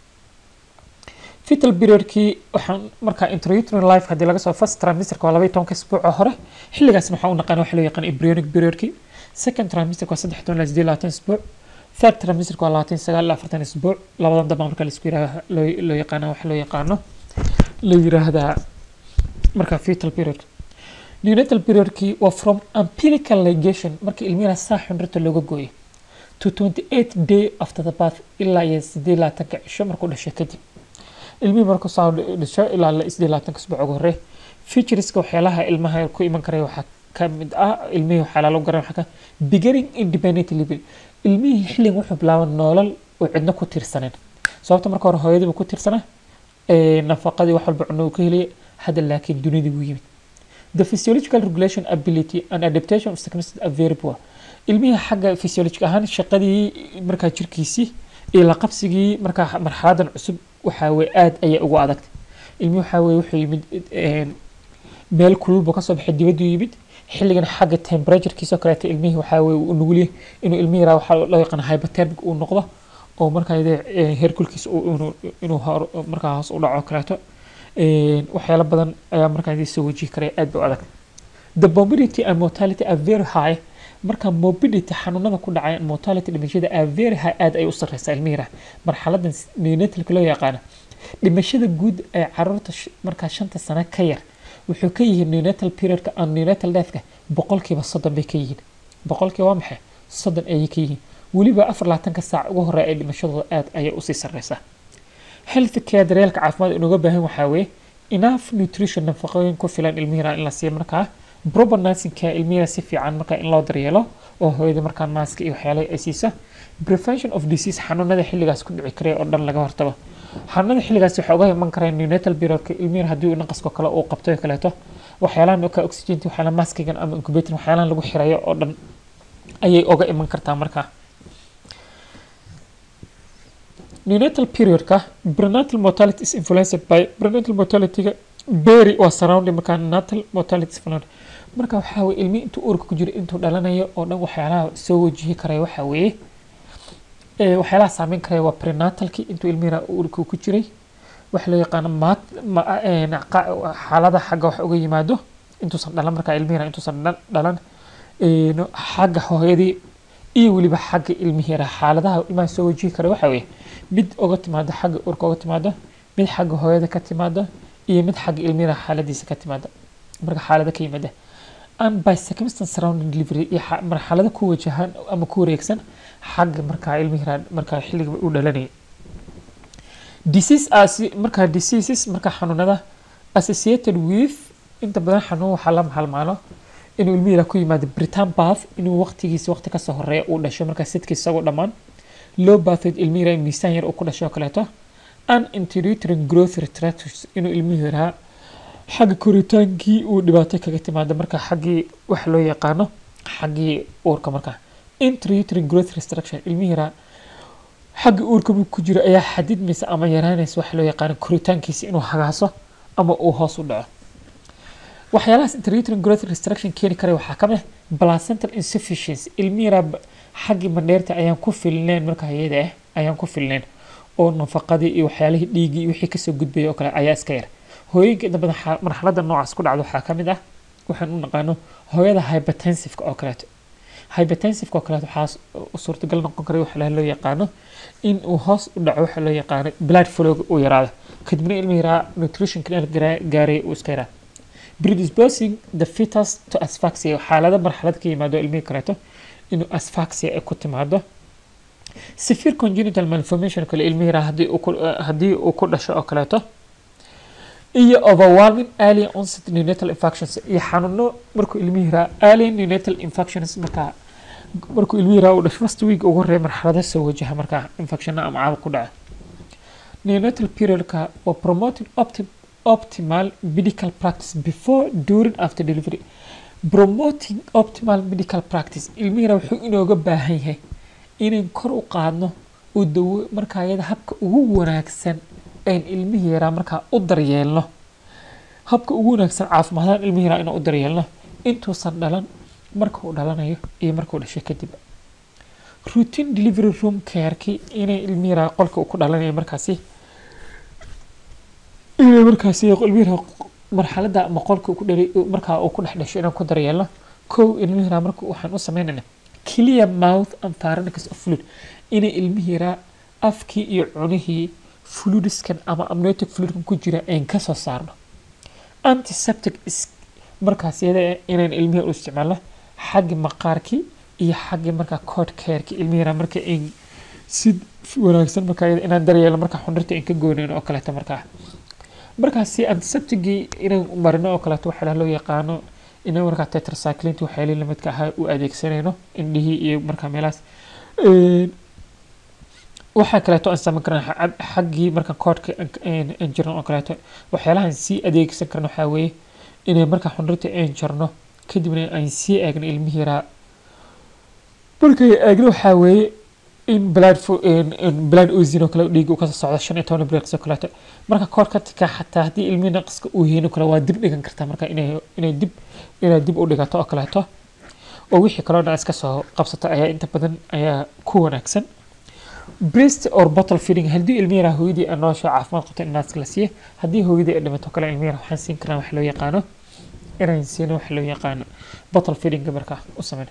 fetal periodkii waxaan markaa intrauterine life haddii laga soo first trimester waa laba iyo tobanka isbuuca hore xilligaasna waxaan u naqaan waxa loo yaqaan embryonic periodkii second trimester waa saddex toban ilaa siddeed iyo labaatan isbuuc third trimester waa labaatan sagaal ilaa afartan isbuuc labadan dambaa marka laisku yiraahdo loo loo yaqaano waxa loo yaqaano la yiraahdaa marka fetal period neonatal periodkii waa from umbilical ligation marka ilmihiina saa xunrata looga gooyo to twenty-eight day after the birth ilaa iyo siddeed iyo labaatanka cisho markuu dhasho kadib ilmihii markuu saa dhasho ilaa siddeed iyo labaatanka isbuuc ugu horreey featureska waxyaalaha ilmaha ku iman karaya waxaa ka mid ah ilmihii waxaa lagu garan waxaa ka beginning independent living ilmihii xilligan wuxuu bilaaban nolol oo cidna ku tiirsaneen sababta marka hore hooyadiiba ku tiirsanaa nafaqadii wax walba cunno uu ka heliyay hadda laakiin dunidii wuu yimid the physiological regulation ability and adaptation of sickness are very poor ilmihii xagga physiologic ahaan shaqadii markaa jirkiisii iyo la qabsigii markaa marxaladan cusub waxaa wey aad ayay ugu adagtay ilmihii waxaa wey wuxuu yimid meel kulul buu kasoo baxay dibaduu yimid xilligan xagga temperaturekiisoo kaleeta ilmihii waxaa wey u nuguliyay inuu ilmihii yaraa waxaa loo yaqaan hypothermic uu noqdo oo markaa heerkulkiisa inuu markaa hoos u dhaco kaleeto waxyaalo badan ayaa markaa soo wajihi karaya aad bay u adag the morbidity and mortality are very high marka morbidity xanuunada ku dhacay mortality dhimashada are very high aad ay u sarreysaa ilmihii yaraa marxaladan neonatalka loo yaqaano dhimashada guud ee caruurta markaa shanta sano ka yar wuxuu ka yihiin neonatal periodka and neonatal deathka boqolkiiba soddon bay ka yihiin boqolkiiba waa maxay soddon ayay ka yihiin weliba afar labaatanka saac ugu horreeya ee dhimashadooda aad ayay usii sarreysaa health care daryeelka caafimaad inuga baahan waxaa weeye enough nutrition nafaqooyin ku filan ilmihii in la siiyo markaa proper nursing care ilmihii si fiican markaa in loo daryeelo oo hooyada markaa naaska iyo waxyaalaha ay siiso prevention of disease xanuunada xilligaas ku dhici karaya oo dhan laga hortago xanuunada xilligaas waxaa uga iman karaya neonatal periodka ilmihii haddii naqasko kale uu qabto kaleeto waxyaalahan ka oxygenta waxyaalaha maskigan ama incubator waxyaalahan lagu xirayo oo dhan ayay uga iman kartaa markaa neonatal periodka prenatal mortality is influenced by prenatal mortality berry waa surrounding markaa natal mortality influenced marka waxaa weeye ilmi intuu uurka ku jiro intuu dhalanayo oo dhan waxyaalaha soo wajihi karaya waxaa weeye ee waxyaalaha saameyn karaya waa prenatalki intuu ilmihiina uurka ku jiray waxa loo yaqaan maat xaalada xagga wax uga yimaado intuusan dhalan markaa ilmihiina intuusan dhalan xagga hooyadii iyo weliba xagga ilmihiina xaaladaha ilmaha soo wajihi karaya waxaa weeye mid uga timaado xagga uurka uga timaado mid xagga hooyada ka timaado iyo mid xagga ilmihiina xaaladiisa ka timaado marka xaalada ka yimaada and by circumstance surrounding delivery iyo marxalada ku wajahan ama ku wareegsan xagga markaa ilmihiina markaa xilliga uu dhalanayay disease as markaa diseases markaa xanuunada associated with inta badan xanuun waxaa la halmaano inuu ilmihiina ku yimaado preterm birth inuu waqtigiisa waqti kasoo horeeya uu dhasho markaa sidkiisa isagoo dhammaan low birth ilmihiina miisaan yar uu ku dhasho kaleeto and intrauterine growth retractors inuu ilmihiina xagga koritaankii uu dhibaato kaga timaado marka xaggii wax loo yaqaano xaggii uurka markaa intrauterine growth restriction ilmihiina xagga uurka ku jira ayaa xadidmaysa ama yaraanaysa wax loo yaqaano koritaankiisa inuu hagaaso ama uu hoos u dhaco waxyaalahaas intrauterine growth restriction keeni kara waxaa ka mid ah placental insufficiency ilmihiina xaggii mandheerta ayaan ku filnayn marka iyada ah ayaan ku filnayn oo nafaqadii iyo waxyaalihii dhiigii iyo wixii kasoo gudbaya oo kale ayaa iska yar hooyinka inta badan marxalada noocaas ku dhacdo waxaa ka mid ah waxaan u naqaano hooyada hypertensiveka oo kaleeto hypertensive oo kale waxaa suurtagal noqon kara waxa loo yaqaano in uu hoos u dhaco waxa loo yaqaano blood flow uu yaraado kadibna ilmihi yaraa nutrition kan gaaray uu iska yaraa predisposing the fetus to asphyxia xaalada marxalad ka yimaado ilmihi kareeto inuu asphyxia ay ku timaado severe congenital malformation kale ilmihi yaraa haddii uu haddii uu ku dhasho oo kaleeto iyo overwhelming early onset neonatal infections iyo xanuuno markuu ilmihi yaraa early neonatal infections markaa markuu ilmihi yaraa uu dhasho first week ugu horreeya marxalada soo wajaha markaa infection ama caabuq ku dhaca neonatal periodka waa promoting optim optimal medical practice before during after delivery promoting optimal medical practice ilmihi yaraa wuxuu inooga baahan yahay inaan kor u qaadno u dawo markaa iyada habka ugu wanaagsan een ilmihi yaraa markaa u daryeelno habka ugu wanaagsan caafimaadaan ilmihi yaraa inaan u daryeelno intuusan dhalan marka uu dhalanayo iyo marka uu dhashay kadib routine delivery room care-ki inay ilmihi yaraa qolka uu ku dhalanayo markaasi inay markaasi ilmihi yaraa marxaladda ama qolka uu ku dhalay markaa uu ku dhex dhasho inaan ku daryeelno kow ilmihi yaraa marka waxaan u sameynayna clear mouth and pharynx of fluid inay ilmihi yaraa afkii iyo cunihii fluidiskan ama amniotic fluidkan ku jira aan ka soo saarno antiseptic markaas iyada inaan ilmihi u isticmaalno xagga maqaarkii iyo xagga markaa code care-ki ilmihi yaraa marka in si wanaagsan markaa iyada inaan daryeelno markaa xundurta in ka goynayno oo kaleeto markaa markaasi antisepticgii inaan marino oo kaleeto waxaa loo yaqaano inaan markaa tetracycline waxyaalihi lamidka ahaa u adeegsanayno indhihii iyo markaa meelahaas waxaa kaleeto aan samayn karnaa xaggii markaa koodhka aan jirno oo kaleeto waxyaalahan sii adeegsan karno waxaa weeye inay markaa xundurta aan jarno kadibna aan sii eegno ilmihi yaraa markay eegno waxaa weeye in blood blood oozin oo kale dhiiga uu kasoo socdo shan iyo toban breaks oo kaleeto marka koodhka tika xataa haddii ilmihi naqaska uu heyno kale waa dib dhigan kartaa marka inay inay dib inay dib u dhigato oo kaleeto oo wixii kaloo dhan iska soo qabsato ayaa inta badan ayaa ku wanaagsan breast or bottle feeding haddii ilmihi yaraa hooyadii aan nolosha caafimaad qabto in naaska la siiyo haddii hooyadii ay dhimato kale ilmihi yaraa waxaan siin karnaa wax loo yaqaano inaan siino wax loo yaqaano bottle feeding markaa u sameyn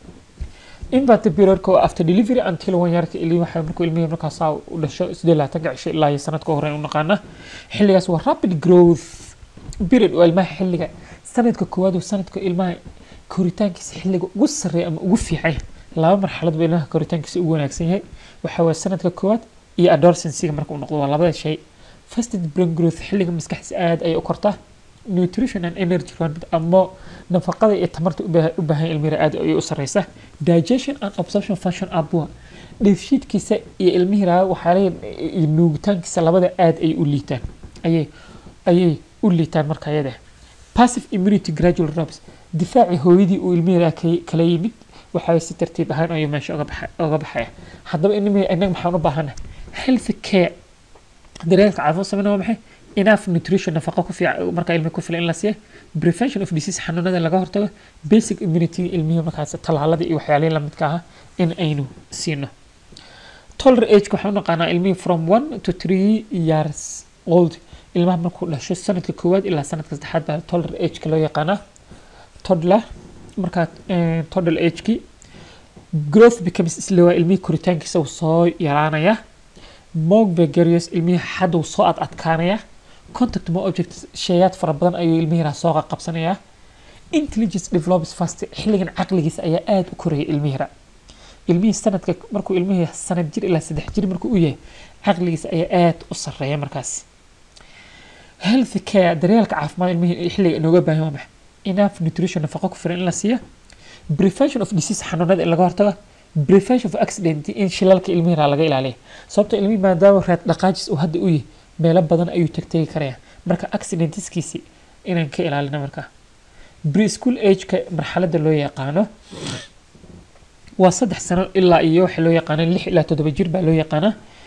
infant periodka oo after delivery until one year ilmihi waxa markuu ilmihi markaa saa u dhasho siddeed iyo labaatanka cisho ilaa sanadka hore u naqaana xilligaas waa rapid growth period oo ilmaha xilliga sanadka koowaad oo sanadka ilmaha koritaankiisa xilliga ugu sarreeya ama ugu fiican laba marxalad baa ilmaha koritaankiisa ugu wanaagsan yahay waxa waa sanadka koowaad iyo adolescence marka uu noqdo waa labada shay first brain growth xilliga maskaxdiisa aad ay u kortaa nutrition and energy requirement ama nafaqada iyo tamarta u baahan ilmihi aad ay u sareysa digestion and absorption function abua dheefshiidkiisa iyo ilmihi waxa la nuugitaankiisa labada aad ay u liitaan ayay ayay u liitaan marka ayada passive immunity gradual drops difaaci hooyadii uu ilmihi kala yimid waxay si tartiib ahaan ay meesha uga baxay uga baxay haddaba ilmihi anaga maxaan u baahanahay health care daryeelka caafimaad sameynaa maxay enough nutrition nafaqo ku fiican marka ilmihi ku filan in la siiyo prevention of disease xanuunada laga hortago basic immunity ilmihi markaas talaalada iyo waxyaalaha la midka ah in aynu siino toddler age waxaan naqaanaa ilmihi from one to three years old ilmaha markuu dhasho sanadka koowaad ilaa sanadka saddexaad baa toddler age ka loo yaqaanaa toddler marka toddler age ki growth becomes slower ilmihi koritaankiisa uu soo yaraanaya more gregarious ilmihi xad uu soo ad adkaanaya contact more objects shayaad fara badan ayuu ilmihi soo qabsanaya intelligence develops fast xilligan caqligiisa ayaa aad u koraya ilmihi ilmihi sanadka markuu ilmihi sanad jir ilaa saddex jir markuu u yahay caqligiisa ayaa aad u sareeya markaas health care daryeelka caafimaad ilmihi xilliga inooga baahan waa maxay enough nutrition nafaqo ku filan in la siiyo prevention of disease xanuunada in laga hortago prevention of accident in shilalka ilmihi laga ilaaliyo sababtoo ilmihi maadaama raad dhaqaajis uu hadda u yahay meelo badan ayuu tagtay karaya marka accidentiskiisi inaan ka ilaalino marka preschool age ka marxaladda loo yaqaano waa saddex sano ilaa iyo waxa loo yaqaano lix ilaa toddoba jir baa loo yaqaana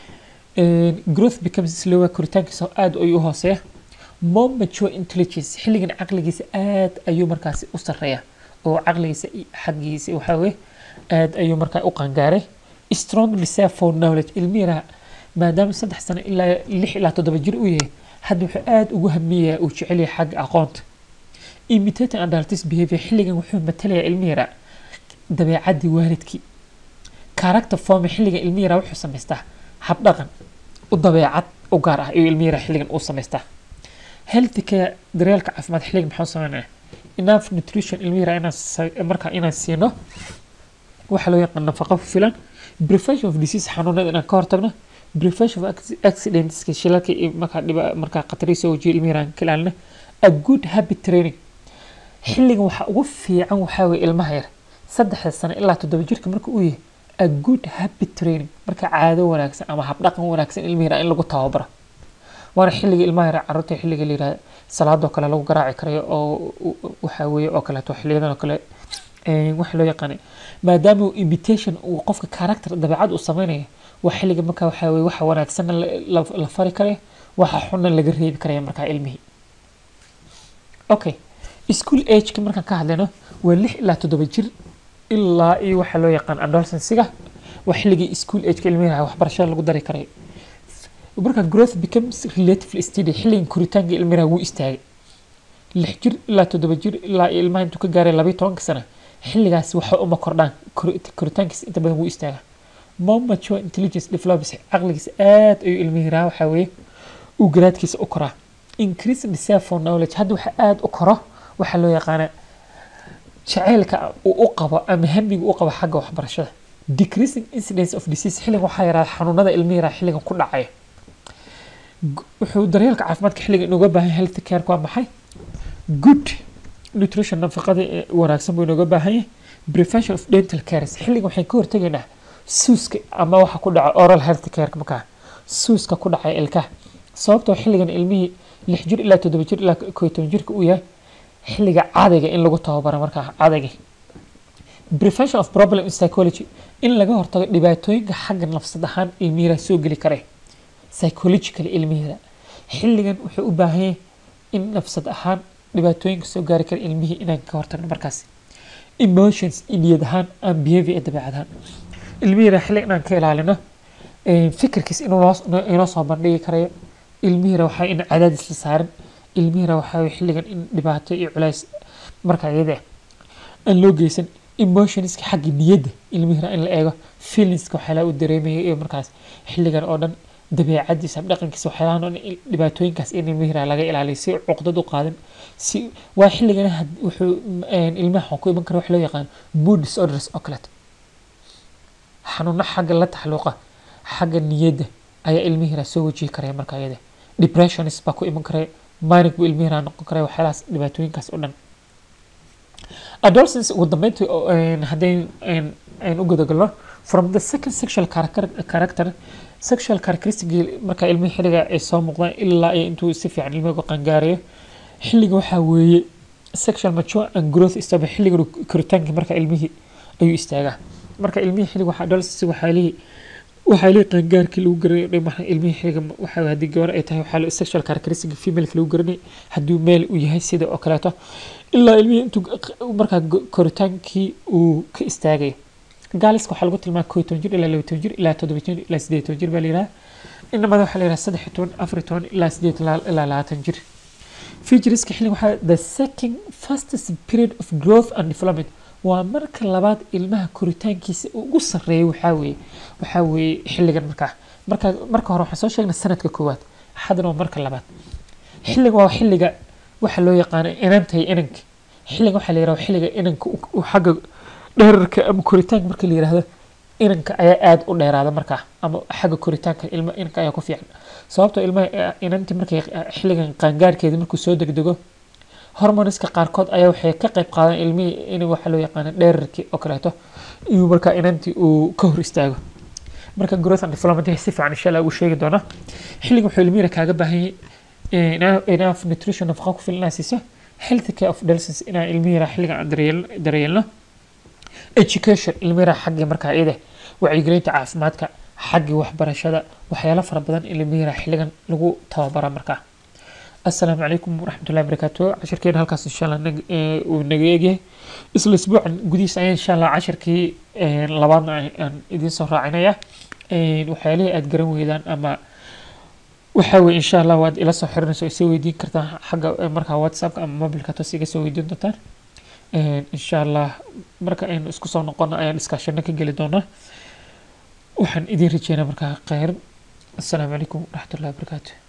growth becomes slower koritaankiisa aad ayuu u hooseeya more mature intelligence xilligan caqligiisa aad ayuu markaas u sareeya oo caqligiisa xaggiisa waxa weeye aad ayuu markaa u qangaaray strong desire for knowledge ilmihi maadaama saddex sano ilaa lix ilaa toddoba jir u yahay hadda wuxuu aad ugu hamiyaa uu jecel yahay xagga aqoonta imitating adults behavior xilligan wuxuu matalayaa ilmihi dabeecadii waalidkii character form xilliga ilmihi yara wuxuu samaystaa hab dhaqan u dabeecad u gaar ah iyo ilmihi yara xilligan uu samaystaa health care daryeelka caafimaad xilligan maxuu sameynaya enough nutrition ilmihi yara inaan markaa inaan siino waxa loo yaqaan nafaqo ku filan prevention of disease xanuunada inaan ka hortagno prevention of accidents shilalka iyo markaa dhiba markaa khatariisa oo jeel ilmihi yara ka ilaalina a good habit training xilligan waxa ugu fiican waxa weeye ilmaha yar saddex sano ilaa toddoba jirka marka uu yahay a good habit training marka caado wanaagsan ama hab dhaqan wanaagsan ilmihi yara in lagu tababaro waana xilliga ilmaha yara carruurta xilliga la yiraahdo salaadoo kale lagu garaaci karayo oo waxa weeye oo kale to xilliyadan oo kale ee waxa loo yaqaan maadaama imitation uu qofka character dabeecad uu sameeyo waa xilliga marka waxa weeye waxa wanaagsan la fari karayo waxa xunna laga reebi karayo marka ilmihi okay school age ka marka ka hadlayno waa lix ilaa toddoba jir ilaa iyo waxa loo yaqaan adolescence-ga waa xilliga school age ka ilmihi wax barashada lagu dari karayo marka growth becomes relatively steady xilligan koritaanka ilmihi wuu istaagay lix jir ilaa toddoba jir ilaa ilmaha intuu ka gaaray laba iyo toban sano xilligaas waxa uma kordhaan koritaankiisa inta badan wuu istaagaa more mature intelligence develops caqligiisa aad ayuu ilmihi yara waxa weeye uu garaadkiisa u koraa increasing desire for knowledge hadda waxa aad u koro waxa loo yaqaan jaceylka uu u qabo ama hamiga u qabo xagga waxbarashada decreasing incidence of disease xilligan waxa yaraa xanuunada ilmihi yara xilligan ku dhacay wuxuu daryeelka caafimaadka xilligan uga baahan health care waa maxay good nutrition nafaqada wanaagsan buu uga baahan yahay prevention of dental care xilligan waxay ka hortagaynaa suuska ama waxa ku dhaca oral health care marka suuska ku dhacay ilkaha sababtoo xilligan ilmihi lix jir ilaa toddoba jir ilaa kow iyo toban jirka uu yahay xilliga caadiga in lagu tababaro marka caadiga prevention of problem in psychology in laga hortago dhibaatooyinka xagga nafsad ahaan ilmihi yara soo geli kara psychological ilmihi yara xilligan wuxuu u baahan yahay in nafsad ahaan dhibaatooyinka soo gaari kara ilmihi inaan ka hortagno markaas emotions niyad ahaan and behavior dabeecad ahaan ilmihi yara xilligan inaan ka ilaalino fikirkiisa inuu soo bandhigi karayo ilmihi yara waxa in cadaadis la saarin ilmihi yara waxa xilligan in dhibaato iyo culays marka iyada aan loo geysan emotionska xagga niyadda ilmihi yara in la eego feelingska waxa la u dareemayo iyo markaas xilligan oo dhan dabeecadiisa dhaqankiisa waxyaalahan oo dhibaatooyinkaas in ilmihi yara laga ilaaliyo si cuqdad u qaadan si waa xilligan wuxuu ilmaha ku iman karo wax loo yaqaan mood disorders oo kale xanuuna xagga la taxluuqa xagga niyadda ayaa ilmihi yara soo wajihi karaya marka iyada depression is baa ku iman karaya manic buu ilmihi yara noqon karaya waxyaalahaas dhibaatooyinkaas oo dhan adolescence ugu dambeyntii haddii aan u gudagalno from the second sexual character sexual characteristic marka ilmihi xilliga ay soo muuqdaan ilaa ay intuu si fiican ilmihi uga qaangaarayo xilliga waxa weeye sexual mature and growth istaba xilliga koritaanka marka ilmihi ayuu istaagaa marka ilmihi xilliga waxa adolescence waxa leeyahay waxa leeyahay qaangaarkii lagu garanay marka ilmihi xilliga waxa hadii gabar ay tahay waxa sexual characteristic female lagu garanay haduu male uu yahay sida oo kale ilaa ilmihi intuu marka koritaankii uu ka istaagay gaaliska waxa lagu tilmaamay kow iyo toban jir ilaa laba iyo toban jir ilaa toddoba jir ilaa siddeed iyo toban jir baa la yiraahdaa inamada waxa la yiraahdaa saddex iyo toban afar iyo toban ilaa siddeed ilaa labaatan jir featureska xilliga waxa the second fastest period of growth and development waa marka labaad ilmaha koritaankiisa ugu sareeyo waxa weeye waxa weeye xilligan marka marka marka hore waxa soo sheegnay sanadka koowaad hadana waa marka labaad xilliga waa xilliga waxa loo yaqaan inantay inanka xilliga waxa la yiraahdaa xilliga inanka uu xagga dheerarka ama koritaanka marka la yiraahdo inanka ayaa aad u dheeraada marka ama xagga koritaanka ilma inanka ayaa ku fiican sababtoo ilmaha inanti markay xilligan qaangaarkeeda markuu soo degdego hormoneska qaarkood ayaa waxay ka qayb qaadan ilmihi in waxa loo yaqaan dheerarkii oo kaleeto inuu marka inanti uu ka hor istaago marka growth and development si fiican insha Allah uu sheegi doona xilliga wuxuu ilmihi kaaga baahan yahay enough nutrition nafaqo ku filan siiso health care of adolescence ina ilmihi xilliga daryeelno education ilmihi xagga marka iyada wacyigelinta caafimaadka xagga waxbarashada waxyaalo fara badan ilmihi xilligan lagu tababaro marka السلام عليكم ورحمة الله وبركاته عشر كين هالكاس إن شاء الله نج ونجيجي إسل الأسبوع جديد إن شاء الله عشر كي لبعضنا إدين صهر عناية وحالي أتقرن ويدان أما وحاول إن شاء الله واد إلى صهر نسوي سوي دين كرتا حاجة مركها واتساب أما موبايل كاتوسي سوي دين تطار insha allah marka aynu isku soo noqono ayaan iskaashano ka geli doonaa. waxaan idin rajeynaa markaa khayr. assalaamu calaykum waraxmatullahi wabarakaatu.